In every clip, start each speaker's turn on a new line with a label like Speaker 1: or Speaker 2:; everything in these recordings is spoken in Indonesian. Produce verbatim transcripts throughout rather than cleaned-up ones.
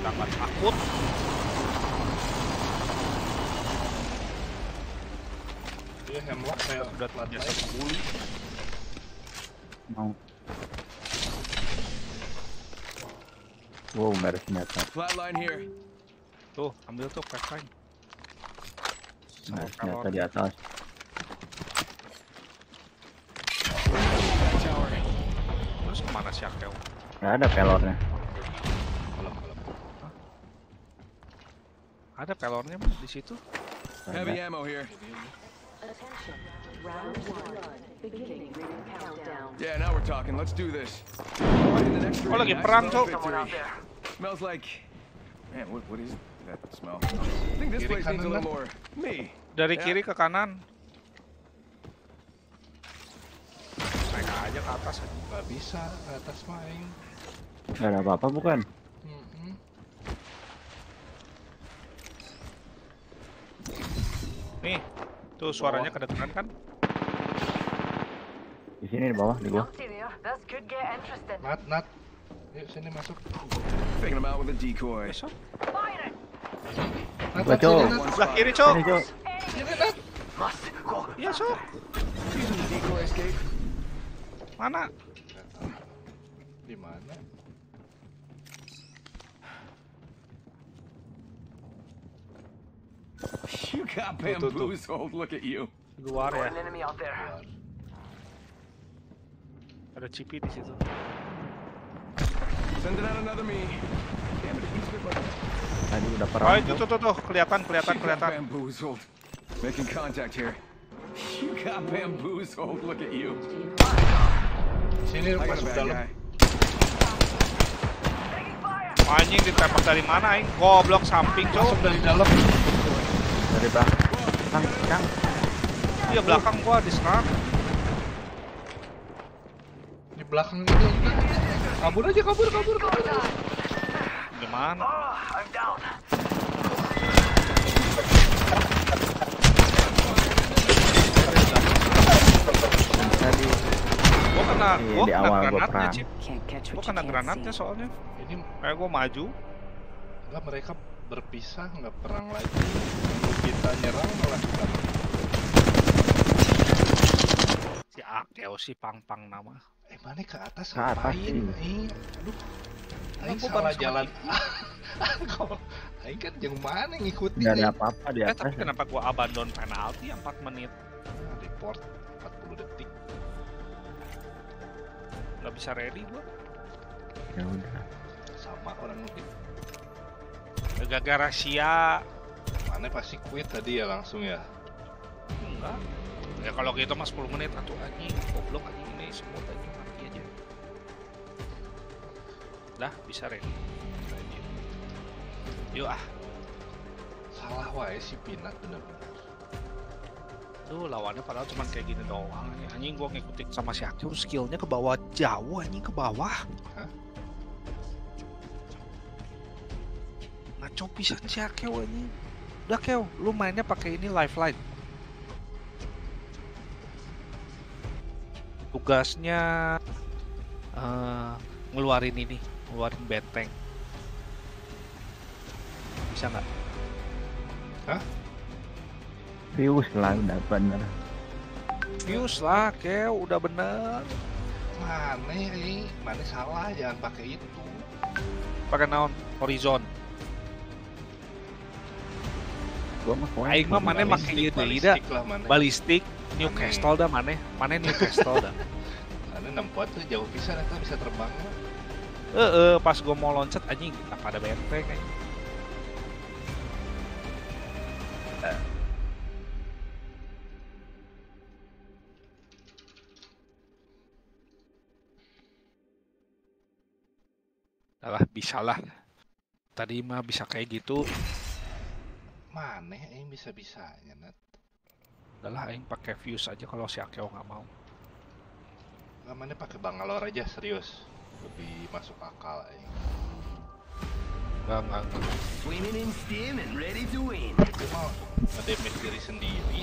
Speaker 1: kita nggak takut.
Speaker 2: Dia hemlock kayak
Speaker 1: Udah terbiasa bully.
Speaker 3: Mau. Wow, nggak ada senjata.
Speaker 4: Flatline here.
Speaker 1: Tuh, ambil tuh pack line.
Speaker 3: Nggak ada senjata di atas.
Speaker 4: Tower.
Speaker 1: Terus kemana si Akel?
Speaker 3: Nggak ada pelornya.
Speaker 1: Ada pelornya mah di situ.
Speaker 4: Heavy ammo here.
Speaker 5: Attention. Round one. Beginning ring countdown.
Speaker 4: Yeah, now we're talking. Let's do this. Right in the next
Speaker 1: Oh,
Speaker 4: ring.
Speaker 1: lagi
Speaker 4: I
Speaker 1: perang,
Speaker 4: smell
Speaker 1: Cok.
Speaker 4: victory. Smells like. Man, what what is that smell? I think this
Speaker 2: Kiri
Speaker 4: place needs a
Speaker 2: kanan,
Speaker 4: little more me.
Speaker 1: Dari
Speaker 4: Ya.
Speaker 1: kiri ke kanan. Naik aja ke atas.
Speaker 2: Nggak bisa ke atas main.
Speaker 3: Nggak ada apa-apa bukan?
Speaker 2: Mm-mm.
Speaker 1: Nih, tuh suaranya kedengeran kan?
Speaker 3: Di sini di bawah di gua.
Speaker 5: This could get interesting.
Speaker 2: Nat, Nat. Yuk sini masuk.
Speaker 4: Faking them out with a decoy.
Speaker 1: Besok.
Speaker 2: Nat,
Speaker 3: Gua,
Speaker 2: Nat,
Speaker 3: Cok.
Speaker 2: sini, Nat.
Speaker 1: Sebelah kiri, Cok.
Speaker 3: Sini, Cok.
Speaker 2: Sini, Nat.
Speaker 1: Iya, Cok.
Speaker 4: Using the decoy escape.
Speaker 1: Mana?
Speaker 2: Di mana?
Speaker 4: You got bamboozled. Look at you.
Speaker 1: Di luar ya.
Speaker 5: Enemy out there.
Speaker 2: Luar.
Speaker 1: Ada cipi di situ.
Speaker 4: Sending out another me. Damn it, he's good like
Speaker 3: Tadi udah
Speaker 1: Oh,
Speaker 3: perang.
Speaker 1: itu tuh tuh tuh kelihatan kelihatan
Speaker 4: You got
Speaker 1: kelihatan.
Speaker 4: bamboozled. Making contact here. You got bamboozled. Look at you.
Speaker 2: Sini
Speaker 4: I got a
Speaker 2: masuk
Speaker 4: bad
Speaker 2: dalam.
Speaker 4: guy.
Speaker 1: Anjing ditembak dari mana, aing? Goblok samping, Cok.
Speaker 2: Masuk dari dalam.
Speaker 3: Dari belakang. Kang, Kang.
Speaker 1: Iya belakang gua diserang.
Speaker 2: Di belakang itu. Kabur aja, kabur, kabur, kabur.
Speaker 1: Gimana?
Speaker 3: Tadi
Speaker 1: Gua kena,
Speaker 3: Iya,
Speaker 1: gua
Speaker 3: di
Speaker 1: kena
Speaker 3: awal gua
Speaker 1: granatnya,
Speaker 3: perang.
Speaker 1: Cip.
Speaker 5: Can't catch
Speaker 1: Gua
Speaker 5: what you
Speaker 1: kena
Speaker 5: can't
Speaker 1: granatnya
Speaker 5: see.
Speaker 1: soalnya.
Speaker 2: Ini
Speaker 1: Kayak gua maju.
Speaker 2: enggak, mereka berpisah, nggak perang lagi. Kita nyerang malah kita.
Speaker 1: Si Akeo si Pang-Pang nama.
Speaker 2: Eh mana ke atas
Speaker 3: Ke atas,
Speaker 2: ngapain?
Speaker 3: iya.
Speaker 2: Eh, aduh. Aing
Speaker 1: gua
Speaker 2: salah
Speaker 1: bareng sama
Speaker 2: jalan. Kalau Aing kan yang mana ngikutin
Speaker 3: nggak ada
Speaker 2: nih?
Speaker 3: apa-apa di
Speaker 1: Eh
Speaker 3: atas.
Speaker 1: tapi kenapa gua abandon penalti empat menit?
Speaker 2: Nah, report empat puluh detik.
Speaker 1: Nggak bisa ready gua.
Speaker 3: Ya udah.
Speaker 2: Sama orang mungkin.
Speaker 1: Gara-gara sia.
Speaker 2: Mana pasti quit tadi ya langsung ya.
Speaker 1: Enggak. Ya kalau gitu mah sepuluh menit atau anjing. Goblok anjing ini semut aja mati aja. Dah bisa ready.
Speaker 2: Ready.
Speaker 1: Yuk ah.
Speaker 2: Salah wae si Pinat bener-bener.
Speaker 1: Duh lawannya padahal cuma kayak gini doang anjing. Anjing gua ngikutin sama si Akeo skillnya ke bawah jauh anjing ke bawah.
Speaker 2: Hah?
Speaker 1: Ngaco pisan si Akeo anjing. Udah Keo, lu mainnya pakai ini lifeline. Tugasnya eh, ngeluarin ini, ngeluarin benteng. Bisa nggak?
Speaker 2: Hah?
Speaker 3: Fuse lah udah bener.
Speaker 1: Fuse lah, Keo, udah bener.
Speaker 2: Mana eh? Mana salah, jangan pakai itu.
Speaker 1: Pakai naon? Horizon.
Speaker 3: Gua mah koin.
Speaker 1: Aing mah mana make ieu deui da.
Speaker 2: Balistik lah mana.
Speaker 1: Balistik Newcastle dah mana? Mana Newcastle dah.
Speaker 2: Mana nempat tuh jauh pisan eta bisa terbang.
Speaker 1: Heeh, pas gua mau loncat anjing tak pada benteng anjing. Alah, bisa lah. Tadi mah bisa kayak gitu.
Speaker 2: Mana aing bisa-bisanya Nat.
Speaker 1: Udahlah, aing pakai fuse aja kalau si Akeo nggak mau.
Speaker 2: Nggak, mana pakai Bangalore aja serius. Lebih masuk akal aing.
Speaker 1: Nggak, nggak, nggak.
Speaker 4: Swimming in steam and ready to win.
Speaker 2: Itu mah nge-damage diri sendiri.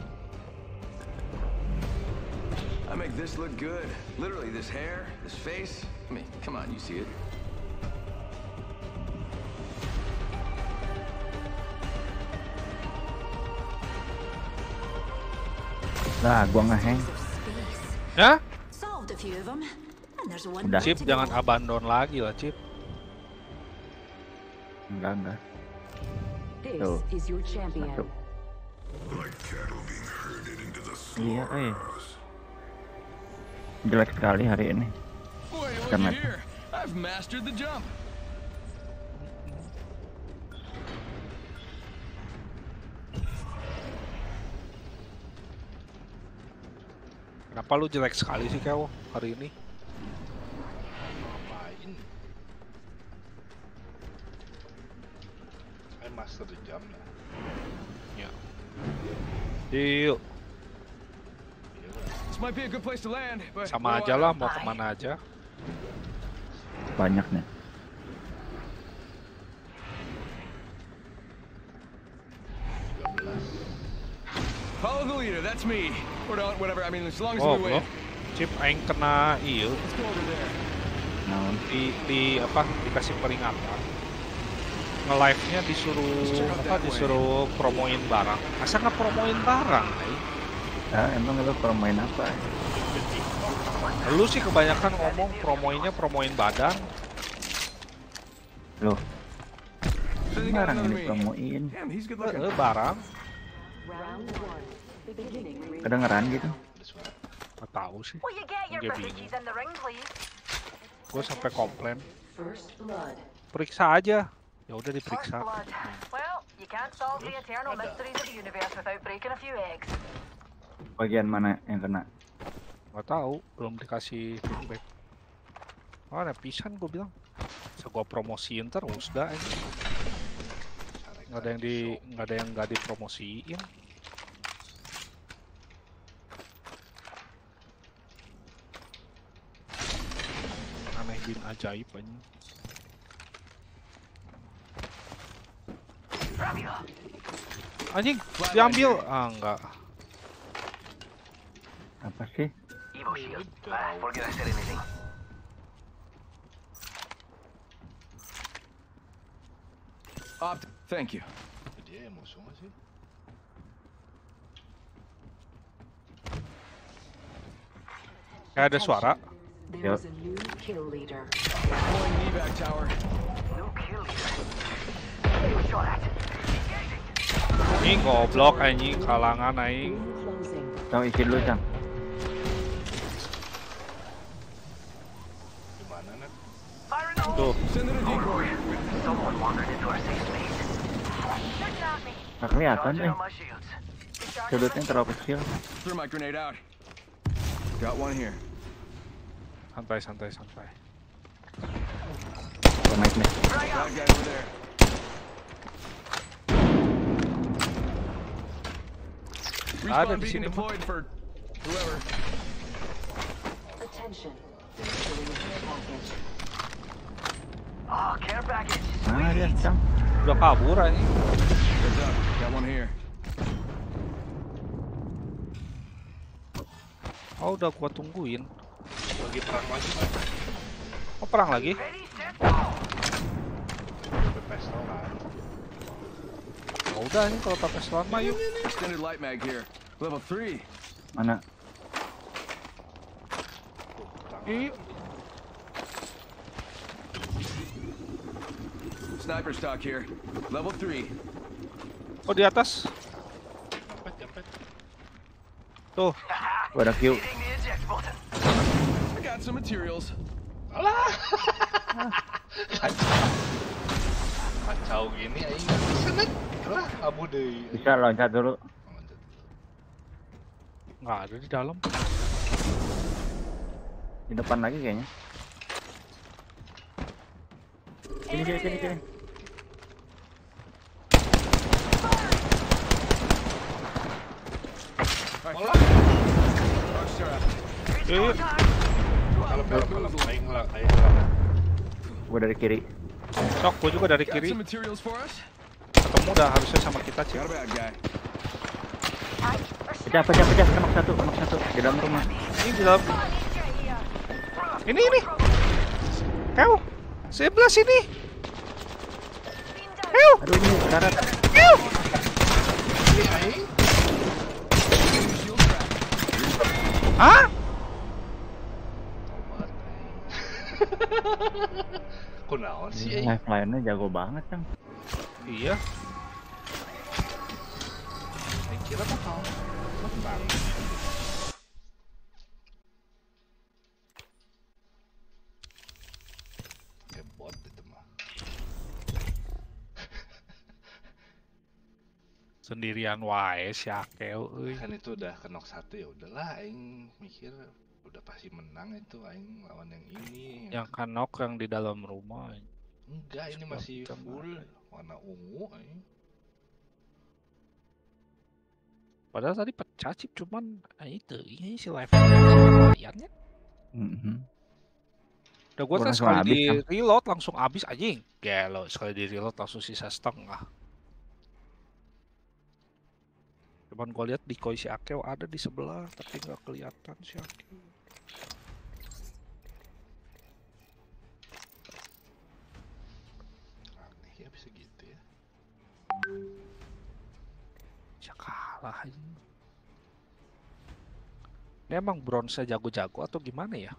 Speaker 4: I make this look good. Literally, this hair, this face. I mean, come on, you see it.
Speaker 3: Lah, gua ngeheng.
Speaker 1: Ya?
Speaker 6: Solved a few of them, and there's one
Speaker 3: Udah.
Speaker 6: more
Speaker 1: Cip,
Speaker 6: to
Speaker 1: jangan
Speaker 6: go.
Speaker 1: abandon lagi lah, Cip.
Speaker 3: Enggak, enggak.
Speaker 5: This
Speaker 3: Tuh.
Speaker 5: is your champion.
Speaker 3: Masuk. Iya, eh. Jelek sekali hari ini.
Speaker 4: Boy, look
Speaker 3: Come
Speaker 4: at
Speaker 3: on.
Speaker 4: here. I've mastered the jump.
Speaker 1: Kenapa lu jelek sekali sih, Kewo, hari ini?
Speaker 2: Ngapain? Saya master di jam lah.
Speaker 1: Ya. Yuk,
Speaker 2: Iya lah.
Speaker 4: This might be a good place to land, but
Speaker 1: sama
Speaker 4: oh,
Speaker 1: aja
Speaker 4: I-
Speaker 1: lah, mau kemana aja.
Speaker 3: Banyak nih.
Speaker 2: tiga belas.
Speaker 4: Follow the leader. That's me. Or not, whatever. I mean, as long as
Speaker 1: Oh,
Speaker 4: we win.
Speaker 1: belum. Cip, aing kena iya
Speaker 4: Let's go over there.
Speaker 3: Nah,
Speaker 1: di di apa dikasih peringatan. Nge-live-nya disuruh apa disuruh promoin barang. Masa nggak promoin barang, nih?
Speaker 3: ah, emang lu permain apa?
Speaker 1: Lu sih kebanyakan ngomong promoinnya promoin badan.
Speaker 3: Loh,
Speaker 4: Then they got
Speaker 3: barang
Speaker 4: another
Speaker 3: ini
Speaker 4: me.
Speaker 3: promoin.
Speaker 4: Damn, he's good
Speaker 1: Eh,
Speaker 4: looking.
Speaker 1: eh, barang.
Speaker 5: Round one. Beginning ring
Speaker 3: Kedengeran gitu.
Speaker 2: Ada suara.
Speaker 1: Nggak tahu sih.
Speaker 5: Will you get your
Speaker 1: Nggak
Speaker 5: British
Speaker 1: bingung.
Speaker 5: in the ring, please?
Speaker 1: Gue sampai komplain.
Speaker 5: First blood.
Speaker 1: Periksa aja. Ya udah
Speaker 5: First
Speaker 1: diperiksa.
Speaker 5: blood. Well, you can't solve the eternal mysteries of the universe without breaking a few eggs.
Speaker 3: Bagian mana yang kena?
Speaker 1: Nggak tahu, belum dikasih feedback. Oh, ada pisan gue bilang. Bisa gue promosiin terus dah ini. Nggak ada yang di nggak ada yang nggak dipromosiin. Aneh bin ajaib anjing. Anjing, diambil. Ah, enggak.
Speaker 3: Apa sih?
Speaker 4: Opt. Thank you.
Speaker 2: Dia yang musuh nggak sih?
Speaker 1: Kayak ada suara.
Speaker 5: There's a new kill leader.
Speaker 4: Deploying an evac tower.
Speaker 5: New kill leader. You shot at.
Speaker 1: Anjing goblok anjing kalangan aing.
Speaker 5: Closing.
Speaker 3: Kau isi dulu, Cang.
Speaker 2: Gimana nak?
Speaker 5: Firing all.
Speaker 1: Tuh,
Speaker 4: Send in a decoy.
Speaker 5: Someone wandered into our safe space. Shooting at me.
Speaker 3: Nggak kelihatan
Speaker 5: Charging
Speaker 3: deh.
Speaker 5: on my shields. Discharging
Speaker 3: Sudutnya
Speaker 5: my-
Speaker 3: terlalu kecil.
Speaker 4: Threw my grenade out. Got one here.
Speaker 1: santai santai santai.
Speaker 3: Gua naik nih.
Speaker 5: Right
Speaker 4: Bad
Speaker 5: up.
Speaker 4: guy over there.
Speaker 1: Ada
Speaker 4: Respawn
Speaker 1: di sini,
Speaker 4: beacon deployed for whoever.
Speaker 5: Attention. Entering care package. Oh, care package.
Speaker 3: Mana dia, Cang?
Speaker 1: Udah kabur anjing.
Speaker 4: Heads up. Got one here.
Speaker 1: Oh, udah gua tungguin.
Speaker 2: Lagi perang lagi kan?
Speaker 1: Oh, perang lagi?
Speaker 5: Ready, set, go.
Speaker 2: Sampai pesta kan?
Speaker 1: Ya udah nih kalau pakai selan mah yuk.
Speaker 4: Extended light mag here. Level three.
Speaker 3: Mana?
Speaker 2: Tuh, perang.
Speaker 1: Ih,
Speaker 4: Sniper stock here. Level three.
Speaker 1: oh di atas.
Speaker 2: Jampet, jampet.
Speaker 1: Tuh,
Speaker 3: Gua ada Q.
Speaker 5: Hitting the eject button.
Speaker 4: I got some materials.
Speaker 2: Alah! Kacau. Kacau gini aing nggak bisa nak. Alah, abu deui.
Speaker 3: Bisa loncat dulu.
Speaker 1: nggak ada di dalam.
Speaker 3: Di depan lagi kayaknya. Sini, sini, sini, sini.
Speaker 4: Alright. Rockstar out.
Speaker 1: Ih,
Speaker 2: Kalau belok belok aing lah, aing lah.
Speaker 3: Gua dari kiri.
Speaker 1: sok gua juga dari
Speaker 4: Got
Speaker 1: kiri.
Speaker 4: some materials for us.
Speaker 1: Ketemu dah harusnya sama kita sih.
Speaker 4: Got a bad guy.
Speaker 3: Pecah, pecah, pecah. Kemak satu, kemak satu. Di dalam rumah.
Speaker 1: Ini di dalam. Ini ini. Kau. Sebelah sini. Kau.
Speaker 3: Aduh, ini darat.
Speaker 1: Kau.
Speaker 4: Shield crack.
Speaker 1: Hah?
Speaker 2: Tobat. Kunaon sih? eh?
Speaker 3: Lifeline-nya jago banget, Cang.
Speaker 1: Iya. Saya kira bakal menang.
Speaker 2: Kayak bot itu mah.
Speaker 1: Sendirian wae si Akeo euy.
Speaker 2: Kan itu udah kenok satu ya udahlah aing mikir udah pasti menang itu aing lawan yang ini.
Speaker 1: Yang kanok yang di dalam rumah.
Speaker 2: Enggak, ini
Speaker 1: Sebelah
Speaker 2: masih
Speaker 1: hitam
Speaker 2: full
Speaker 1: ada.
Speaker 2: warna ungu aing.
Speaker 1: Padahal tadi pecah chip cuman ah, itu ini si live lumayannya.
Speaker 3: Mhm.
Speaker 1: Udah gua
Speaker 3: Gua
Speaker 1: tes
Speaker 3: langsung
Speaker 1: sekali
Speaker 3: habis,
Speaker 1: di
Speaker 3: kan?
Speaker 1: reload langsung habis anjing. Gelo sekali di reload langsung sisa setengah. Cuman gua lihat decoy si Akeo ada di sebelah tapi nggak kelihatan si Akeo.
Speaker 2: Aneh ya bisa gitu ya.
Speaker 1: Bisa kalah anjing. Ini emang bronze jago-jago atau gimana ya?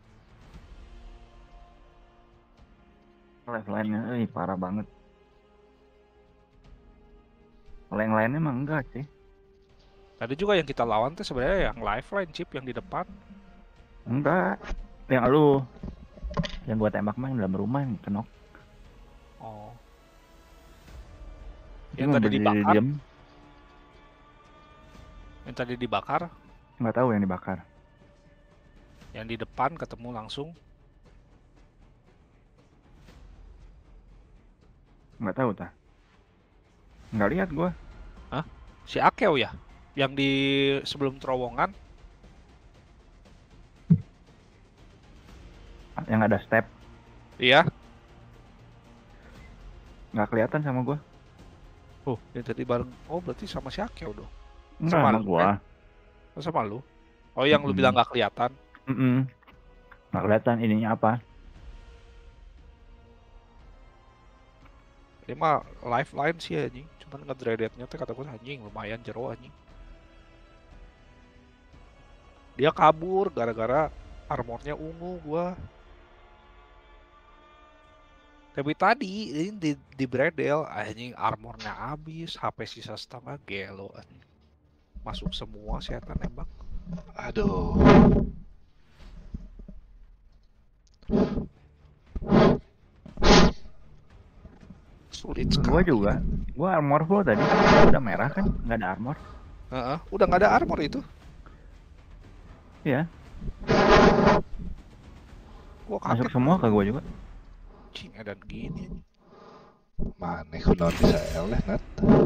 Speaker 3: Lifeline-nya, eh parah banget. Kalau yang lainnya emang enggak sih.
Speaker 1: Tadi juga yang kita lawan tuh sebenarnya yang lifeline chip yang di depan.
Speaker 3: Enggak. Yang lu. Yang gua tembak mah yang dalam rumah yang kenok.
Speaker 1: Oh.
Speaker 3: Dia
Speaker 1: Yang
Speaker 3: mau
Speaker 1: tadi
Speaker 3: berdiri
Speaker 1: dibakar,
Speaker 3: diem.
Speaker 1: yang tadi dibakar,
Speaker 3: Nggak tahu yang dibakar.
Speaker 1: yang di depan ketemu langsung.
Speaker 3: Nggak tahu tah. Nggak lihat gua.
Speaker 1: Si Akeo ya? Yang di sebelum terowongan.
Speaker 3: Yang ada step.
Speaker 1: Iya.
Speaker 3: Nggak kelihatan sama gua.
Speaker 1: Oh, yang tadi bareng. Oh, berarti sama si Akeo dong.
Speaker 3: Enggak
Speaker 1: Sama
Speaker 3: sama
Speaker 1: lu,
Speaker 3: gua.
Speaker 1: Oh, sama lu. Oh, yang lu
Speaker 3: Mm-mm.
Speaker 1: bilang nggak kelihatan.
Speaker 3: Mm-mm. Nggak kelihatan ininya apa.
Speaker 1: Ini mah lifeline sih anjing. Cuman ngedreadednya tuh kata gue anjing lumayan jero anjing. Dia kabur gara-gara armornya ungu gua. Tapi tadi ini di, di Bredel anjing armornya habis, H P sisa setengah gelo anjing. Masuk semua setan nembak.
Speaker 2: Aduh.
Speaker 1: Sulit
Speaker 3: Gua
Speaker 1: sekali.
Speaker 3: juga. Gua armor full tadi. Udah merah kan? Nggak ada armor.
Speaker 1: Heeh, udah nggak ada armor itu.
Speaker 3: Iya.
Speaker 1: Gua
Speaker 3: Masuk
Speaker 1: kaget.
Speaker 3: semua ke gua juga.
Speaker 1: Cing edan gini. anjing.
Speaker 2: Maneh kunaon bisa eleh nat.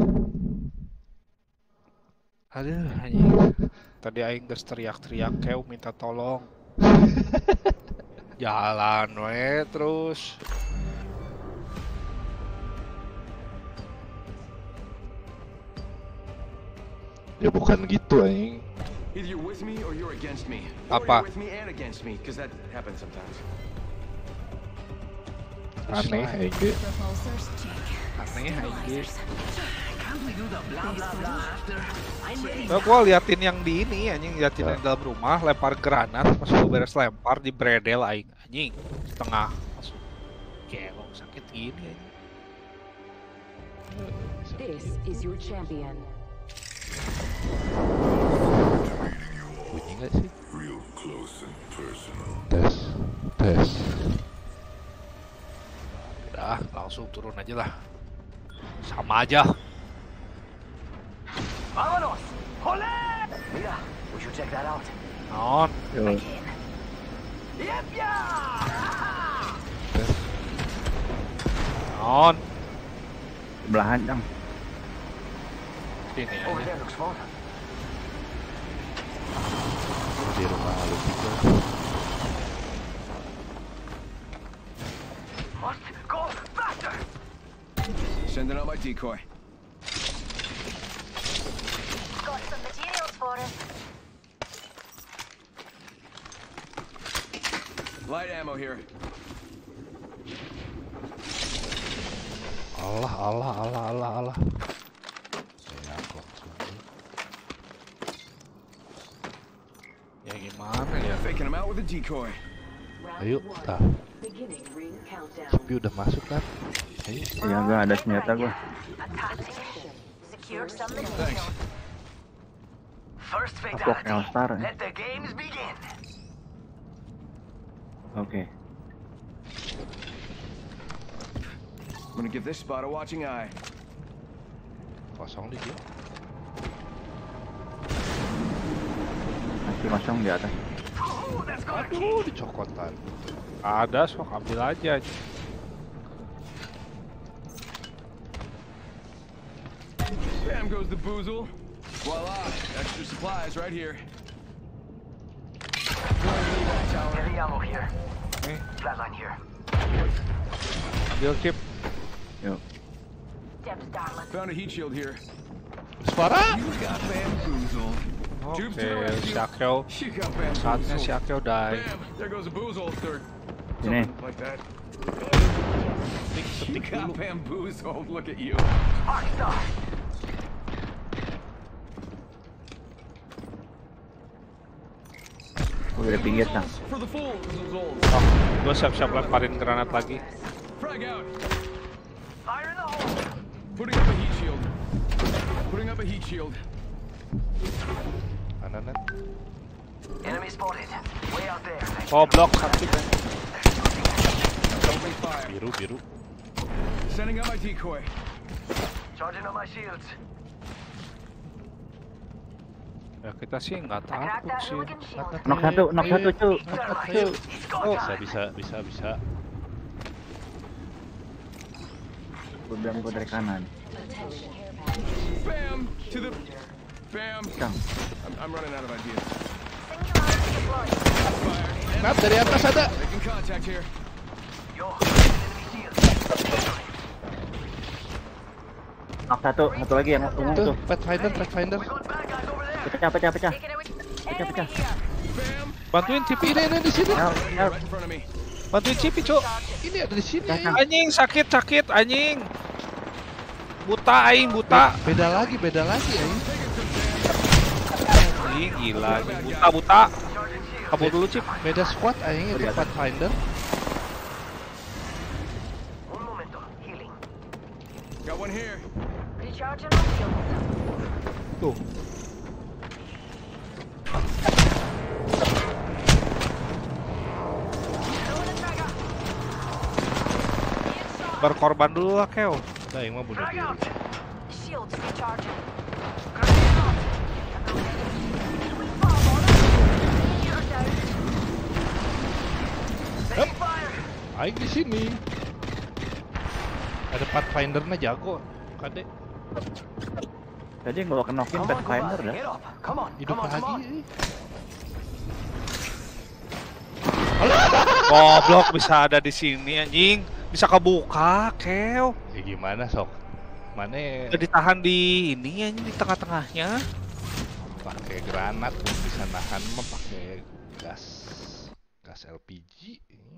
Speaker 1: Aduh anjing. Tadi aing geus teriak-teriak keu minta tolong. Jalan we terus.
Speaker 2: Ya bukan gitu aing.
Speaker 4: Either you're with me or you're against me.
Speaker 1: Apa?
Speaker 4: Or you're with me and against me, because that happens sometimes.
Speaker 2: Aneh aing ge.
Speaker 6: Repulsors check.
Speaker 1: Aneh anjing.
Speaker 6: Stabilizers.
Speaker 1: Nah, gua liatin yang di ini anjing, liatin yang dalam rumah, lempar granat, pas gua beres lempar di bredel aing anjing, setengah masuk. Gelo sakit gini anjing.
Speaker 5: This is your champion.
Speaker 2: Bunyi nggak sih? Tes, tes.
Speaker 1: Udah, langsung turun aja lah. Sama aja.
Speaker 7: ¡Vámonos! ¡Jolé! Mira, we should check that out.
Speaker 1: Non,
Speaker 3: Yo,
Speaker 7: ¡Limpia!
Speaker 1: non.
Speaker 3: belahan Cang.
Speaker 1: Sini
Speaker 7: Over
Speaker 1: aja.
Speaker 7: there looks fun.
Speaker 2: Di rumah lu juga.
Speaker 7: Must go faster!
Speaker 4: Sending out my decoy.
Speaker 5: Got some materials for us.
Speaker 4: Light ammo here.
Speaker 2: Allah, Allah, Allah, Allah, Allah. Saya langsung.
Speaker 1: Yang Mana ya?
Speaker 4: Faking him out with a decoy.
Speaker 2: Ayo, tah. Tapi udah masuk kan? Ayo.
Speaker 3: Ya enggak ada senjata gua.
Speaker 5: Secure some
Speaker 4: Thanks.
Speaker 5: material.
Speaker 7: First
Speaker 3: Kapok
Speaker 7: fatality.
Speaker 3: Elstar ya.
Speaker 7: Let the games begin.
Speaker 3: Oke.
Speaker 4: I'm gonna give this spot a watching eye.
Speaker 2: Kosong di dia.
Speaker 3: Masih kosong di atas.
Speaker 7: Ooh, that's gonna
Speaker 2: Aduh, dicokotan.
Speaker 1: Ada, sok ambil aja.
Speaker 4: Bam goes the boozle. Voila, extra supplies right here.
Speaker 7: heavy ammo here.
Speaker 1: Eh,
Speaker 7: Flatline here.
Speaker 1: ambil chip.
Speaker 3: Yuk.
Speaker 5: Deb's darling.
Speaker 4: Found a heat shield here.
Speaker 2: Suara!
Speaker 4: You got bamboozled. Tubes to the
Speaker 1: Oke,
Speaker 4: rescue.
Speaker 1: si Akeo.
Speaker 4: You got
Speaker 1: Saatnya si
Speaker 4: bamboozled.
Speaker 1: Akeo die.
Speaker 4: Bam! There goes a boozle. Or
Speaker 3: Ini.
Speaker 4: something like that.
Speaker 2: Petik,
Speaker 4: You
Speaker 2: petik dulu.
Speaker 4: got bamboozled. Look at you.
Speaker 7: Arc star.
Speaker 3: Gua udah pinggir Sang.
Speaker 4: For the fools.
Speaker 1: Oh, gue siap-siap lemparin granat lagi.
Speaker 4: Frag out.
Speaker 7: Fire in the hole.
Speaker 4: Putting up a heat shield. Putting up a heat shield.
Speaker 2: Mana net?
Speaker 7: Enemy spotted. Way out there.
Speaker 1: Goblok sakit ya.
Speaker 4: Opening fire.
Speaker 2: Biru, biru.
Speaker 4: Sending out my decoy.
Speaker 7: Charging on my shields.
Speaker 1: Ya kita sih nggak
Speaker 5: I cracked
Speaker 1: takut
Speaker 5: that
Speaker 1: sih.
Speaker 5: hooligan shield.
Speaker 3: Knock satu, knock satu cu.
Speaker 7: Thermite. He's got
Speaker 2: Bisa,
Speaker 7: time.
Speaker 2: bisa, bisa, bisa.
Speaker 3: Gua bilang gua dari kanan.
Speaker 4: Bam! To the... Bam!
Speaker 3: Sang.
Speaker 4: I'm, I'm running out of ideas.
Speaker 5: Singularity deployed.
Speaker 4: Fire.
Speaker 2: Nat, dari atas ada.
Speaker 4: Making contact here.
Speaker 7: Yo, enemy shield.
Speaker 3: Knock satu, satu lagi yang ungu
Speaker 2: Tuh,
Speaker 3: tuh.
Speaker 2: Pathfinder, Pathfinder.
Speaker 7: We got bad guys over there.
Speaker 3: Pecah, pecah, pecah.
Speaker 5: Taking it with
Speaker 3: Pecah,
Speaker 5: enemy
Speaker 3: pecah.
Speaker 5: here.
Speaker 4: Bam!
Speaker 1: Bantuin Cipi ini, ini di sini.
Speaker 3: Help, help.
Speaker 4: Right in front of me.
Speaker 1: Bantuin Cipi, Cuk.
Speaker 2: Ini ada di sini.
Speaker 3: Datang.
Speaker 2: Aing.
Speaker 1: Anjing sakit sakit anjing. Buta aing buta.
Speaker 2: Beda lagi, beda lagi, Aing.
Speaker 1: Anjing gila. anjing. Buta buta. Kabur dulu Cip.
Speaker 2: Beda squad, Aing. Itu Pathfinder.
Speaker 7: Un momento. Healing.
Speaker 4: Got one here.
Speaker 5: Recharging my shield.
Speaker 1: Tuh.
Speaker 5: Throwing a trigger. Being shot.
Speaker 1: Berkorban dulu lah Keo.
Speaker 2: Nah, Aing mah bunuh
Speaker 7: Frag
Speaker 2: diri.
Speaker 7: out.
Speaker 5: Shields recharging.
Speaker 7: Grenade out.
Speaker 5: You're down.
Speaker 7: Taking fire.
Speaker 2: Aing di sini. Ada Pathfinder-nya jago, Kade.
Speaker 3: Tadi gua kenokin
Speaker 7: Come on,
Speaker 3: Pathfinder
Speaker 7: Kumar.
Speaker 3: dah.
Speaker 7: Get up. Come on.
Speaker 2: Hidup
Speaker 7: Come on, come on.
Speaker 2: lagi.
Speaker 1: Goblok bisa ada di sini anjing. Bisa kebuka Keo.
Speaker 2: Ya gimana sok? Mana
Speaker 1: Udah ditahan di ini anjing di tengah-tengahnya.
Speaker 2: pakai granat bisa nahan mah pakai gas gas L P G.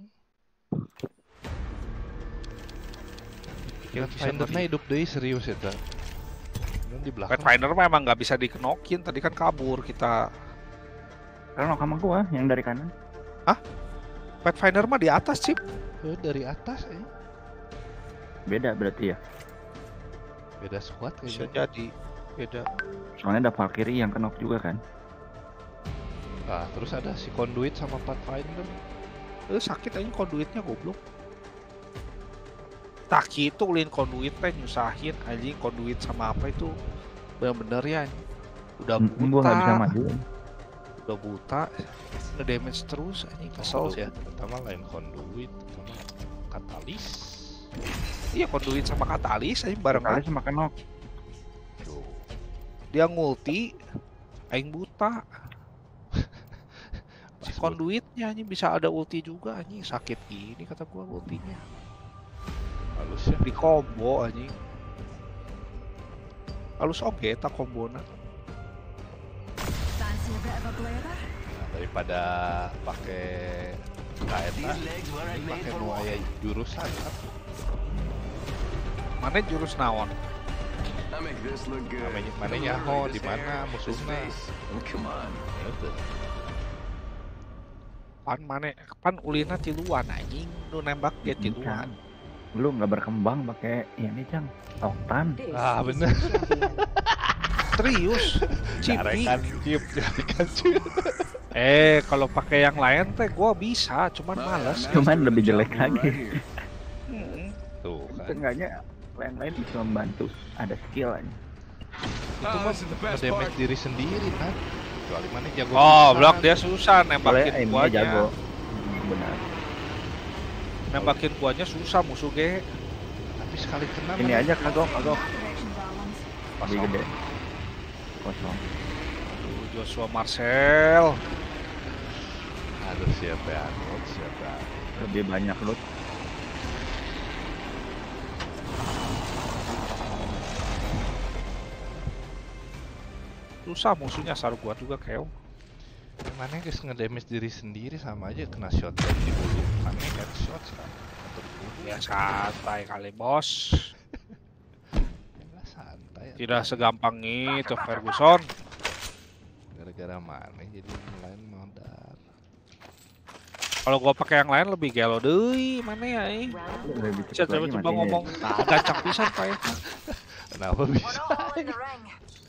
Speaker 2: Pathfinder-nya hidup deui serius eta. Dan di belakang.
Speaker 1: Pathfinder mah emang nggak bisa dikenokin. Tadi kan kabur kita.
Speaker 3: Karena sama gua yang dari kanan.
Speaker 1: Pathfinder mah di atas Cip.
Speaker 2: Eh, dari atas eh.
Speaker 3: Beda berarti ya.
Speaker 2: Beda squad
Speaker 1: Bisa
Speaker 2: kayaknya.
Speaker 1: jadi. Beda.
Speaker 3: Soalnya ada Valkyrie yang kenok juga kan.
Speaker 2: Ah, terus ada si Conduit sama Pathfinder.
Speaker 1: Eh sakit anjing konduitnya goblok. Tak gitu ulin konduit teh nyusahin anjing konduit sama apa itu. Bener-bener ya anjing. Udah
Speaker 3: Hmm,
Speaker 1: buta.
Speaker 3: gua nggak bisa maju.
Speaker 1: Udah buta. Nge-damage terus anjing kesel ya.
Speaker 2: Pertama lain Conduit, pertama Katalis.
Speaker 1: Iya konduit sama katalis anjing bareng.
Speaker 3: Kali sama kenok.
Speaker 2: Tuh.
Speaker 1: Dia ngulti aing buta. Si
Speaker 2: Pas
Speaker 1: konduitnya anjing bisa ada ulti juga anjing sakit gini kata gua ultinya.
Speaker 2: halus ya.
Speaker 1: Di combo anjing. Halus oge tak kombona.
Speaker 6: Fancy a bit of a blather?
Speaker 2: Nah, daripada pakai kaeta,
Speaker 7: These legs weren't made
Speaker 2: pakai
Speaker 7: for
Speaker 2: nu
Speaker 7: walking.
Speaker 2: aya jurusan.
Speaker 1: Mana jurus naon?
Speaker 4: I make this look good.
Speaker 2: Namanya- mana
Speaker 4: Don't
Speaker 2: nyaho,
Speaker 4: worry,
Speaker 2: di
Speaker 4: this
Speaker 2: mana
Speaker 4: hair,
Speaker 2: musuhna.
Speaker 4: this face. Oh, come on.
Speaker 2: Itu.
Speaker 1: Pan mana? Pan ulina tiluan anjing, nu nembak dia tiluan.
Speaker 3: Lu nggak berkembang pakai ini Cang, oktan.
Speaker 2: Ah bener.
Speaker 1: Serius, cipi.
Speaker 2: Jarekan chip, jarekan chip.
Speaker 1: Eh, kalau pakai yang lain teh gua bisa, cuman males.
Speaker 3: Cuman lebih jelek lagi.
Speaker 1: Hmm.
Speaker 2: Tuh kan.
Speaker 3: Setengahnya lain-lain bisa membantu, ada skill aja.
Speaker 2: Itu mah nge-damage diri sendiri kan. Kecuali mana jago.
Speaker 1: Oh,
Speaker 2: pisan.
Speaker 1: blok dia susah
Speaker 3: Boleh
Speaker 1: nembakin
Speaker 3: aimnya
Speaker 1: guanya.
Speaker 3: jago. Hmm, benar.
Speaker 1: Nembakin guanya susah musuh ge.
Speaker 2: Tapi sekali kena
Speaker 3: Ini
Speaker 2: mah
Speaker 3: aja kagok, kagok.
Speaker 6: Direction balance.
Speaker 3: Lebih gede. Kosong.
Speaker 1: Aduh, Joshua Marcel.
Speaker 2: Aduh siapa ya? Siapa?
Speaker 3: Lebih banyak loot.
Speaker 1: Susah musuhnya saru gua juga keong.
Speaker 2: Mana guys nge-damage diri sendiri sama aja kena shotgun di hulu. Aneh headshot sekarang. Untuk hulu
Speaker 1: Ya santai kali bos.
Speaker 2: ya santai.
Speaker 1: Tidak segampang itu Ferguson.
Speaker 2: Gara-gara mana jadi lain modal.
Speaker 1: Kalau gua pakai yang lain lebih gelo deui mana ya eh.
Speaker 3: Lebih
Speaker 1: Bisa
Speaker 3: cepet lagi
Speaker 1: coba-coba
Speaker 3: matinya.
Speaker 1: ngomong. Nah, gacang pisan Pak ya.
Speaker 2: Kenapa
Speaker 5: We're
Speaker 2: bisa?
Speaker 5: not all in the ring.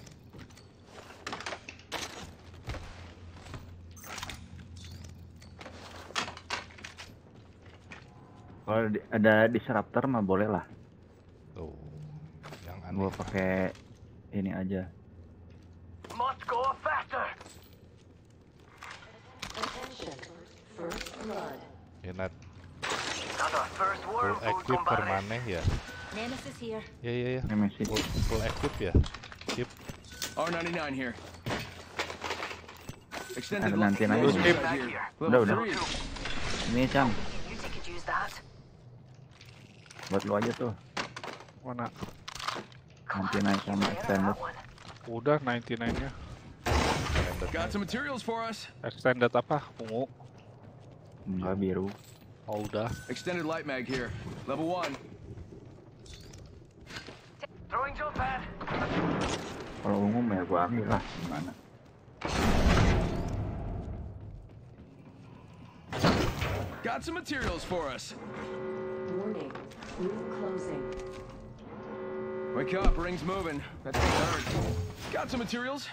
Speaker 3: Kalau di- ada disruptor mah boleh lah.
Speaker 2: Tuh. Yang aneh.
Speaker 3: Gua pakai ini aja.
Speaker 7: Must go faster.
Speaker 6: Attention. First blood.
Speaker 2: Ya nat
Speaker 7: Not our first
Speaker 2: full
Speaker 7: worm food
Speaker 2: equip
Speaker 7: compadre.
Speaker 2: permaneh ya.
Speaker 6: Nemesis here.
Speaker 2: Ya ya ya.
Speaker 3: Nemesis.
Speaker 2: Full, full equip ya. Sip.
Speaker 4: R ninety-nine here. Extended
Speaker 3: Ada nanti
Speaker 4: lock-
Speaker 3: nanti.
Speaker 4: lock
Speaker 7: Back
Speaker 4: right here.
Speaker 7: here.
Speaker 3: Udah,
Speaker 4: Level
Speaker 3: udah.
Speaker 4: three.
Speaker 3: Ini Cang,
Speaker 5: You think could use that?
Speaker 3: buat lu aja tuh.
Speaker 1: Mana?
Speaker 3: Nanti naik sama extended.
Speaker 1: Udah sembilan puluh sembilan-nya.
Speaker 4: Got some materials for us.
Speaker 1: Extended apa? Ungu.
Speaker 3: Enggak biru.
Speaker 1: Oh udah.
Speaker 4: Extended light mag here. Level one.
Speaker 7: Throwing jump pad.
Speaker 3: Kalau ungu ya gua ambil lah. Gimana?
Speaker 4: Got some materials for us.
Speaker 6: Warning. Roof closing.
Speaker 4: Wake up, ring's moving. That thing hurt. Got some materials.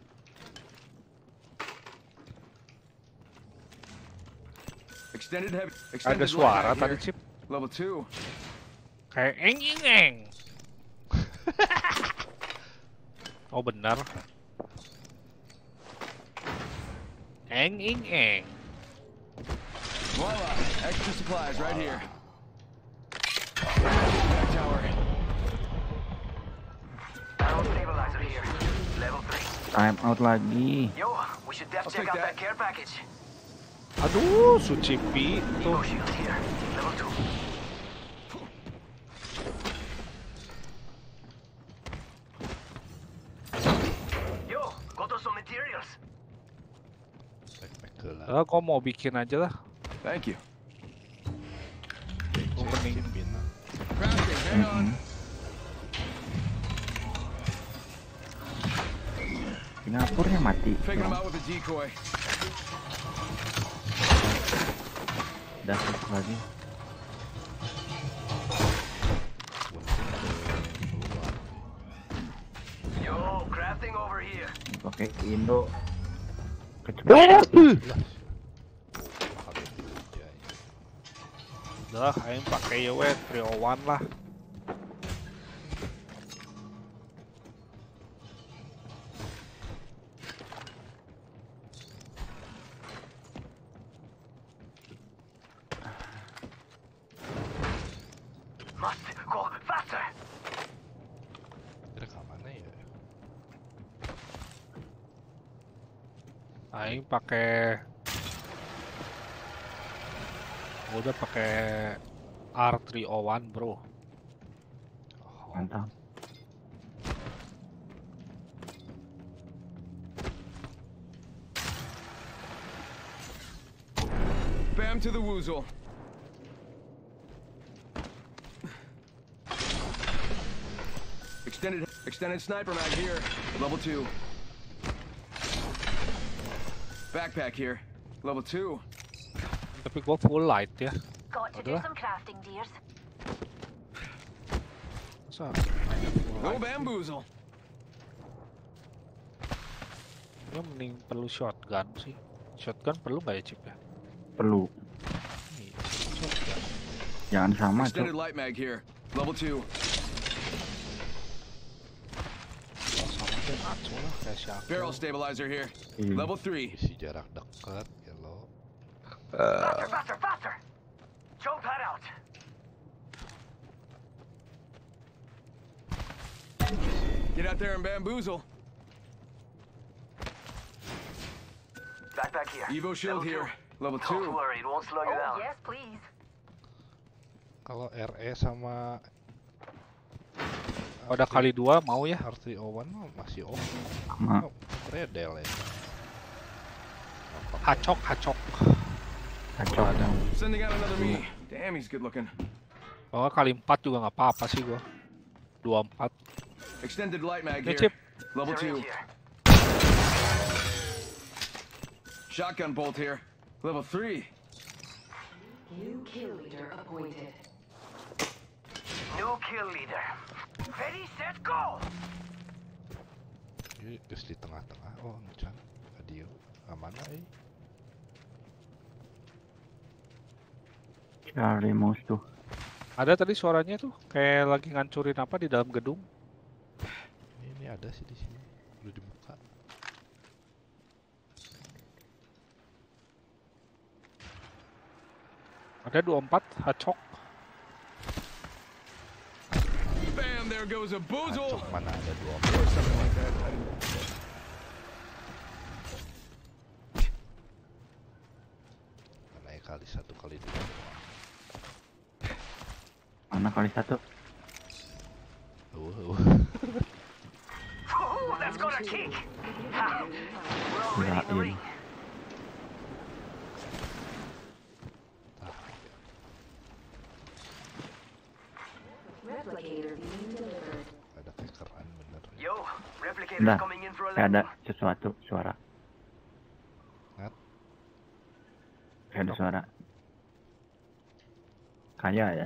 Speaker 4: Extended heavy.
Speaker 1: Ada
Speaker 4: Extended
Speaker 1: suara
Speaker 4: light mag
Speaker 1: tadi
Speaker 4: here.
Speaker 1: Cip.
Speaker 4: Level two.
Speaker 1: Kayak eng eng eng. Oh benar. Eng eng eng.
Speaker 4: Voila! Extra supplies right here. Back tower.
Speaker 7: Down stabilizer here. Level three.
Speaker 3: Time out lagi.
Speaker 7: Yo, we should def
Speaker 4: I'll
Speaker 7: check
Speaker 4: take
Speaker 7: out that
Speaker 4: that.
Speaker 7: care package.
Speaker 1: Aduh, Sucipi tuh.
Speaker 7: Eco shield here. Level two. Yo, got us some materials.
Speaker 2: Backpack gelap.
Speaker 1: Eh, kok mau bikin aja lah.
Speaker 4: Thank you.
Speaker 1: Gua mending
Speaker 4: Crafting, hang on.
Speaker 3: Singapurnya mati.
Speaker 4: Faking them out with a decoy.
Speaker 3: Udah masuk lagi.
Speaker 7: Yo, crafting over here.
Speaker 3: Pakai Indo. Kecepatan.
Speaker 1: udah aing pakai ya we three oh one lah.
Speaker 7: Must go faster.
Speaker 2: Kira ke mana ya?
Speaker 1: Aing pakai udah pakai R three oh one bro.
Speaker 3: Mantap.
Speaker 4: Bam to the woozle. Extended extended sniper mag here. Level two. Backpack here. Level two.
Speaker 1: Tapi gua full light ya.
Speaker 5: Got to do
Speaker 1: Adalah.
Speaker 5: some crafting, dears.
Speaker 1: Masa banyak full
Speaker 4: No
Speaker 1: light?
Speaker 4: bamboozle.
Speaker 1: Ya mending perlu shotgun sih. Shotgun perlu nggak ya Cip ya?
Speaker 3: Perlu.
Speaker 1: Iya, shotgun.
Speaker 3: Jangan sama tuh.
Speaker 4: Extended light mag here. Level two.
Speaker 1: Kalau sama kayak ngaco lah kayak siapa.
Speaker 4: Barrel stabilizer here.
Speaker 3: Iya.
Speaker 4: Level three.
Speaker 2: Isi jarak dekat, ya lo.
Speaker 7: Faster, faster, faster! Choke that out!
Speaker 4: Get out there and bamboozle.
Speaker 7: Backpack here.
Speaker 4: Evo shield
Speaker 7: Level
Speaker 4: here. Level
Speaker 7: two. Don't
Speaker 4: two.
Speaker 7: worry, it won't slow you
Speaker 5: Oh,
Speaker 7: down.
Speaker 5: yes, please.
Speaker 2: Kalau R E sama
Speaker 1: Udah kali dua mau ya?
Speaker 2: R tiga nol satu mah masih oke.
Speaker 3: Sama.
Speaker 2: Oh, redel ya.
Speaker 1: Hacok, hacok.
Speaker 3: Kacau ada.
Speaker 4: Sending out another me. Damn, he's good looking.
Speaker 1: Kalau nggak kali empat juga nggak apa-apa sih gua. Dua empat.
Speaker 4: Extended light mag
Speaker 1: Ya
Speaker 4: here.
Speaker 1: Cip.
Speaker 4: Level two.
Speaker 7: Syringe here.
Speaker 4: Shotgun bolt here. Level three.
Speaker 6: New kill leader appointed.
Speaker 7: New kill leader. Ready, set, go!
Speaker 2: Ini terus di tengah-tengah. Oh, ngecan. Adio. Aman eh.
Speaker 3: Charlie Mouse tuh.
Speaker 1: Ada tadi suaranya tuh kayak lagi ngancurin apa di dalam gedung.
Speaker 2: Ini, ini ada sih di sini. Udah dibuka.
Speaker 1: Ada dua puluh empat hacok.
Speaker 4: Bam, there goes a boozle.
Speaker 2: Acok mana ada dua
Speaker 4: Or something like that. I didn't-
Speaker 2: mana ya kali satu kali dua doang.
Speaker 3: Mana kali satu?
Speaker 2: Uh, uh.
Speaker 7: Ooh, that's got a kick! Ha! We're already in the
Speaker 3: Kirain.
Speaker 7: ring.
Speaker 6: Replicator being delivered.
Speaker 2: Ada kekeran bener.
Speaker 7: Yo, replicator
Speaker 3: Bentar.
Speaker 7: coming in for a
Speaker 3: Kayak ada
Speaker 7: landing.
Speaker 3: sesuatu suara.
Speaker 2: Ngat.
Speaker 3: Kayak ada suara. Kayak ya.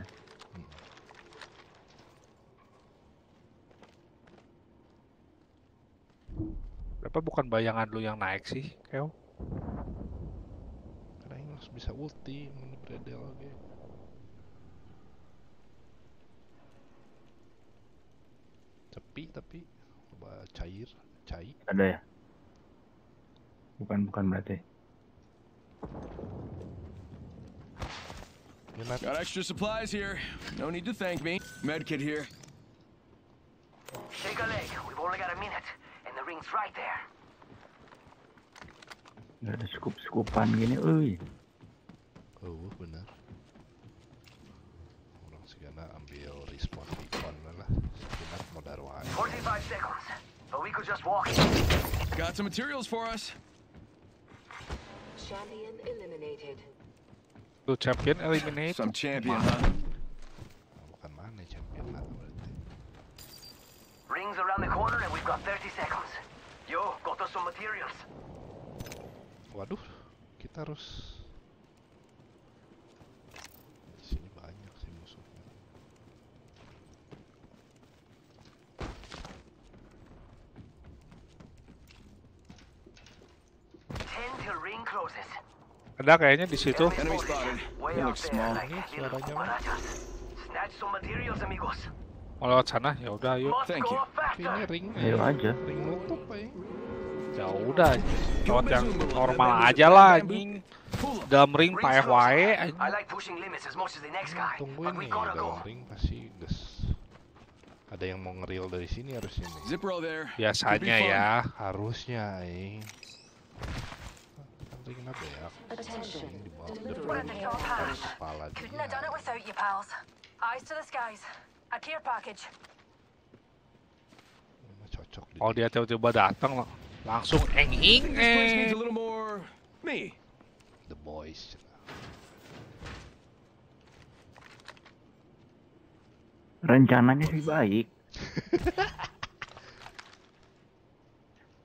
Speaker 1: Berapa bukan bayangan lu yang naik sih, Keo?
Speaker 2: Karena ini harus bisa ulti, ini bredel lagi. Cepi tapi coba cair, cair.
Speaker 3: Ada ya? Bukan bukan berarti.
Speaker 2: Minat.
Speaker 4: Got extra supplies here. No need to thank me. Medkit here.
Speaker 7: Shake a leg. We've only got a minute, and the ring's right there.
Speaker 3: Gak ada scoop-scoopan gini, uy.
Speaker 2: Oh, bener. Orang segala ambil respawn beacon lah. Sekitar modal wae.
Speaker 7: forty-five seconds, but we could just walk in.
Speaker 4: Got some materials for us.
Speaker 6: Champion eliminated.
Speaker 1: Lu champion eliminate.
Speaker 4: Some champion, huh?
Speaker 2: Bukan mana champion lah berarti.
Speaker 7: Rings around the corner, and we've got thirty seconds. Yo, got us some materials.
Speaker 2: Waduh, kita harus. Di sini banyak sih musuhnya.
Speaker 7: Ten till ring closes.
Speaker 1: Ada kayaknya di situ.
Speaker 4: Enemy spotted.
Speaker 7: Way
Speaker 4: He
Speaker 7: out
Speaker 4: looks
Speaker 7: there,
Speaker 4: small.
Speaker 7: like
Speaker 2: Ini
Speaker 7: little
Speaker 2: suaranya mah.
Speaker 7: cucarachas. Snatch some materials, amigos.
Speaker 1: Mau lewat sana, ya udah ayo.
Speaker 7: Must
Speaker 4: Thank
Speaker 7: go
Speaker 4: you.
Speaker 2: Tapi ini
Speaker 7: faster.
Speaker 2: ring.
Speaker 3: Ayo aja.
Speaker 2: Ring nutup eh.
Speaker 1: Ya udah, lewat yang normal aja lah anjing.
Speaker 4: Pull up.
Speaker 1: Dalam ring
Speaker 7: Rings
Speaker 1: paeh
Speaker 7: close.
Speaker 1: wae
Speaker 7: I
Speaker 1: anjing.
Speaker 7: like pushing limits as much as the next guy,
Speaker 2: Tungguin
Speaker 7: but we
Speaker 2: nih
Speaker 7: gotta
Speaker 2: dalam
Speaker 7: go.
Speaker 2: ring pasti ges. Ada yang mau ngeril dari sini harusnya nih.
Speaker 4: Zip row there.
Speaker 1: Biasanya
Speaker 4: Could be fun.
Speaker 1: ya.
Speaker 2: Harusnya eh. Kan ringnya beak.
Speaker 6: Attention.
Speaker 2: Di bawah
Speaker 5: We're at the top
Speaker 2: depan
Speaker 5: half.
Speaker 2: kepala
Speaker 5: Couldn't have done it
Speaker 2: dia.
Speaker 5: without you, pals. Eyes to the skies. A care package.
Speaker 2: Ini cocok di
Speaker 1: Kalau dia tiba-tiba datang lah, langsung eng-ing
Speaker 4: This place needs
Speaker 1: eh.
Speaker 4: a little more me.
Speaker 2: The Boys.
Speaker 3: Rencananya sih baik.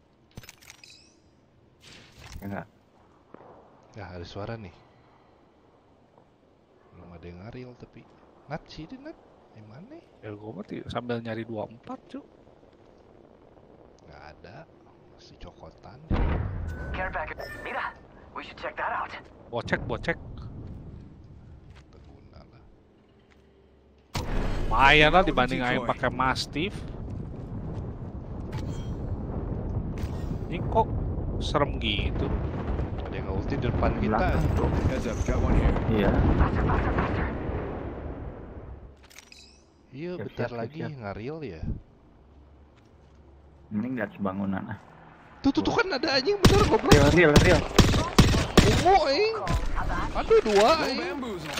Speaker 3: Ya enggak?
Speaker 2: Ya ada suara nih. ada yang ngaril tapi. Nat sih deh Nat. Di mana?
Speaker 1: Ya gue mati sambil nyari dua puluh empat cuk.
Speaker 2: Nggak ada. Si cokotan.
Speaker 7: Care package. Mira, we should check that out.
Speaker 1: Bocek bocek.
Speaker 2: Teguna lah.
Speaker 1: Lumayan lah dibanding aing pakai Mastiff. Ini kok serem gitu.
Speaker 2: Ada yang ulti di depan kita.
Speaker 3: Belakang tuh.
Speaker 4: Heads up, got one here.
Speaker 3: Iya.
Speaker 7: Faster, faster, faster.
Speaker 2: Iya,
Speaker 3: Siap,
Speaker 2: bentar
Speaker 3: siap,
Speaker 2: lagi
Speaker 3: siap.
Speaker 2: ngaril ya.
Speaker 3: Mending lihat bangunan ah.
Speaker 2: Tuh tuh tuh kan ada anjing bener goblok.
Speaker 3: Real real real.
Speaker 2: Ungu aing. Aduh dua
Speaker 4: No
Speaker 2: aing.
Speaker 4: bamboozle.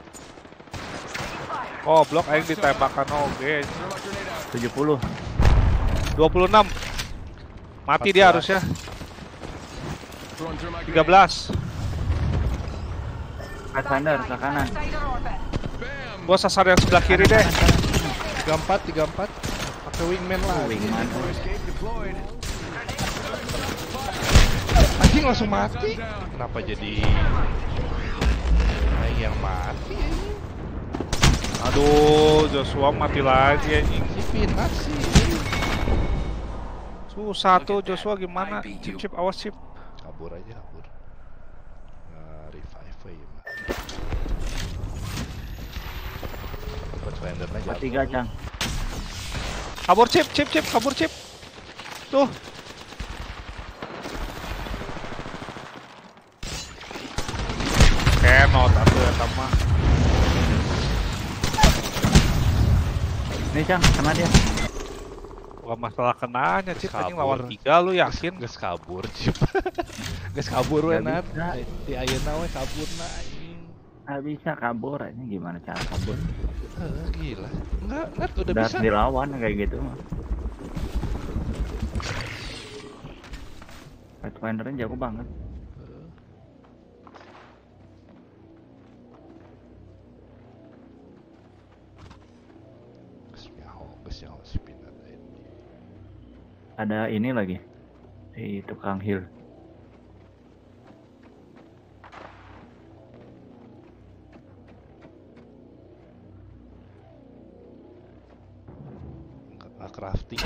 Speaker 1: Oh, blok aing ditembakkan oge.
Speaker 4: Thermite grenade out.
Speaker 3: tujuh puluh.
Speaker 1: dua puluh enam. Mati dia
Speaker 2: empat belas.
Speaker 1: harusnya.
Speaker 4: Throwing thermite
Speaker 1: tiga
Speaker 4: grenade.
Speaker 1: belas.
Speaker 3: Pathfinder ke kanan.
Speaker 5: Outside our orbit.
Speaker 4: Bam!
Speaker 1: Gua sasar yang sebelah kiri deh.
Speaker 2: tiga puluh empat tiga puluh empat. Pakai wingman lah.
Speaker 3: Wingman.
Speaker 4: Escape deployed.
Speaker 2: Anjing langsung mati. Kenapa jadi aing yang mati anjing?
Speaker 1: Aduh, Joshua mati lagi anjing.
Speaker 2: Si Pinat sih.
Speaker 1: Susah tuh Joshua gimana? Chip chip awas chip.
Speaker 2: Kabur aja kabur. Nah, revive aja mah. Pathfindernya jatuh.
Speaker 3: Tiga Cang.
Speaker 1: Kabur chip chip chip kabur chip. Tuh. Kenot atuh eta mah.
Speaker 3: Ini Cang, kena dia.
Speaker 1: Bukan masalah kenanya chip anjing
Speaker 2: Kabur.
Speaker 1: lawan tiga lu yakin?
Speaker 2: Geus kabur cip. Geus kabur we
Speaker 3: Nggak
Speaker 2: Nat.
Speaker 3: bisa.
Speaker 2: Di ayeuna we kaburna anjing.
Speaker 3: Nggak bisa kabur ini gimana cara kabur?
Speaker 2: Heh, gila. Enggak, Nat udah
Speaker 3: Udah
Speaker 2: bisa.
Speaker 3: dilawan kayak gitu mah. Pathfindernya jago banget.
Speaker 2: Geus nyaho, geus nyaho si Pinat ini.
Speaker 3: Ada ini lagi. Si tukang heal.
Speaker 2: Nggak crafting.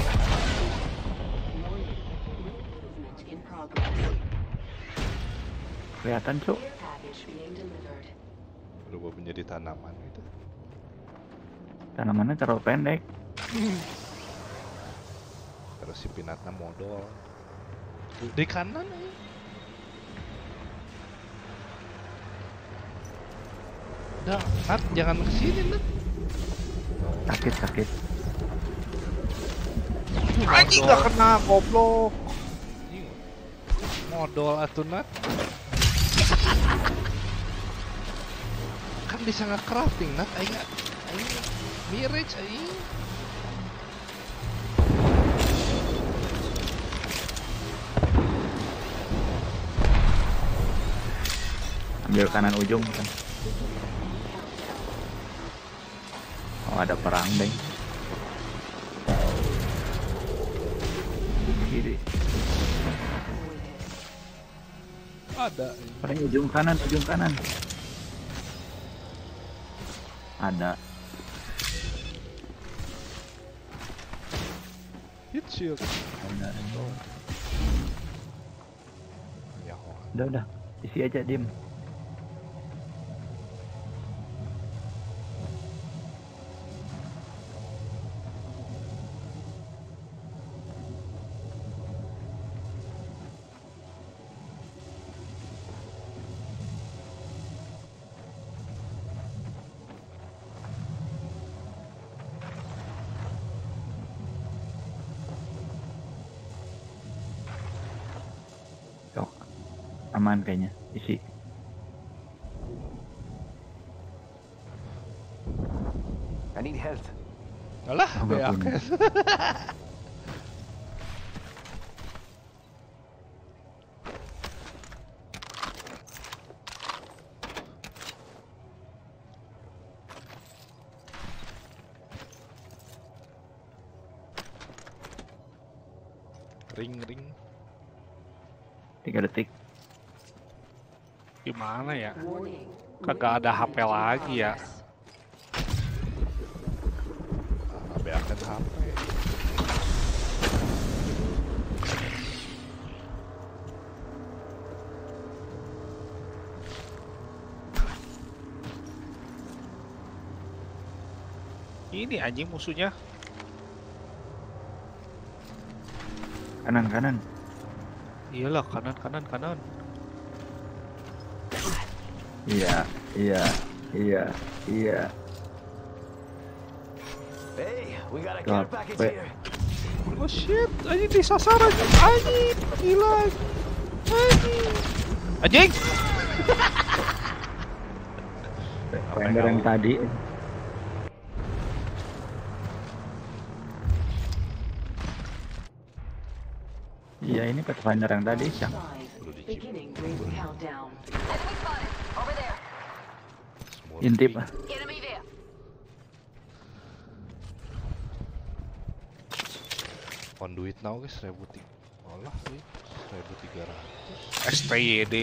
Speaker 6: Movement in progress.
Speaker 3: Kelihatan cuk.
Speaker 6: Care package being delivered.
Speaker 2: Berubah menjadi tanaman gitu.
Speaker 3: Tanamannya terlalu pendek.
Speaker 2: Terus si Pinatnya modal. Di kanan eh. Udah, Nat, jangan kesini Nat.
Speaker 3: Sakit sakit.
Speaker 1: Anjing nggak kena goblok.
Speaker 2: Modal atuh Nat. Kan bisa nge-crafting Nat, aing aing mirage aing.
Speaker 3: Ambil kanan ujung kan. Oh ada perang deh. Kiri.
Speaker 2: Ada.
Speaker 3: Perang ujung kanan ujung kanan. Ada.
Speaker 2: Hit shield.
Speaker 3: Ada.
Speaker 2: Ya, oh.
Speaker 3: Udah udah. Isi aja diem. Cok. Aman kayaknya. Isi.
Speaker 4: I need health.
Speaker 2: Alah,
Speaker 3: Oh, nggak
Speaker 2: beak.
Speaker 3: punya.
Speaker 2: Ring ring.
Speaker 3: Tiga detik.
Speaker 1: Gimana ya?
Speaker 6: Warning.
Speaker 1: Kagak ada H P lagi ya.
Speaker 2: Ah, beakan H P.
Speaker 1: Ini anjing musuhnya.
Speaker 3: Kanan kanan.
Speaker 1: Iyalah kanan kanan kanan.
Speaker 3: Iya, iya, iya, iya.
Speaker 7: Hey, we got a
Speaker 3: care
Speaker 7: care package
Speaker 3: package
Speaker 7: here.
Speaker 1: Oh shit, anjing disasar anjing. Anjing, gila. Anjing. Anjing.
Speaker 3: Pathfinder yang tadi. Iya ini Pathfinder yang tadi, Cang.
Speaker 6: Five. Beginning ring countdown.
Speaker 5: Enemy spotted. Over there.
Speaker 2: Small
Speaker 3: Intip
Speaker 2: ping.
Speaker 3: ah.
Speaker 5: Enemy there.
Speaker 2: Conduit now guys seribu tiga. Olah sih seribu tiga ratus.
Speaker 1: S T Y D.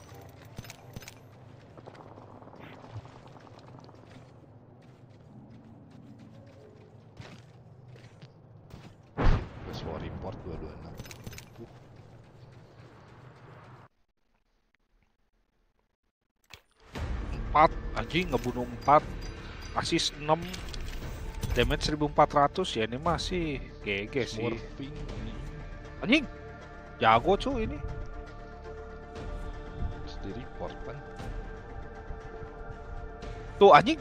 Speaker 2: Semua report dua dua enam.
Speaker 1: empat anjing ngebunuh empat. Asis enam. Damage seribu empat ratus ya ini masih G G sih.
Speaker 2: Small ping.
Speaker 1: Anjing. Jago cuy ini.
Speaker 2: Terus di report kan.
Speaker 1: Tuh anjing.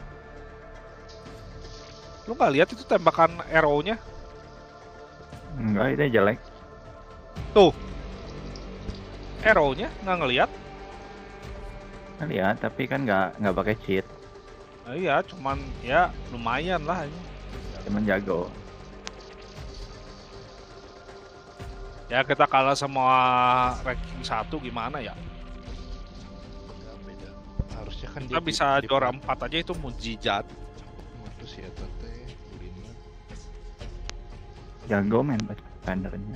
Speaker 1: Lu nggak lihat itu tembakan arrow-nya?
Speaker 3: Enggak, itu jelek.
Speaker 1: Tuh. Arrow-nya nggak ngelihat.
Speaker 3: Lihat, tapi kan nggak nggak pakai cheat,
Speaker 1: Nah, iya, cuman ya lumayan lah ini.
Speaker 3: cuman jago.
Speaker 1: Ya kita kalah sama ranking satu gimana ya?
Speaker 2: Beda beda. Harusnya kan
Speaker 1: Kita
Speaker 2: dia
Speaker 1: bisa
Speaker 2: di-
Speaker 1: juara
Speaker 2: di-
Speaker 1: empat aja itu mujizat.
Speaker 2: Itu si eta teh Lina.
Speaker 3: Jago main Pathfindernya.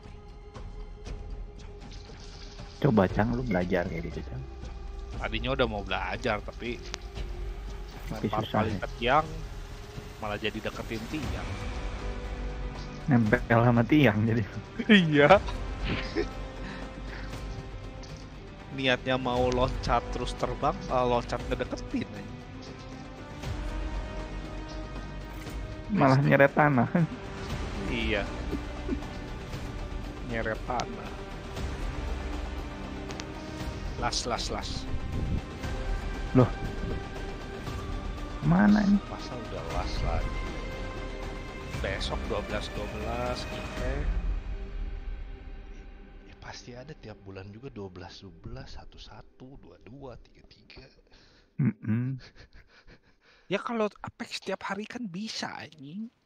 Speaker 3: Coba Cang, lu belajar kayak gitu Cang.
Speaker 1: Tadinya udah mau belajar tapi
Speaker 3: Tapi
Speaker 1: lempar
Speaker 3: susah
Speaker 1: kali
Speaker 3: ya.
Speaker 1: ke tiang malah jadi deketin tiang.
Speaker 3: Nempel sama tiang jadi.
Speaker 1: Iya. Niatnya mau loncat terus terbang, malah loncat ngedeketin aja.
Speaker 3: Malah nyeret tanah.
Speaker 1: Iya. Nyeret tanah. Las las las.
Speaker 3: Loh. Mana ini?
Speaker 2: Masa udah las lagi.
Speaker 1: Besok dua belas dua belas oke.
Speaker 2: Ya pasti ada tiap bulan juga dua belas dua belas, satu satu, dua dua, tiga tiga.
Speaker 3: Mm-mm.
Speaker 1: Ya kalau Apex setiap hari kan bisa anjing.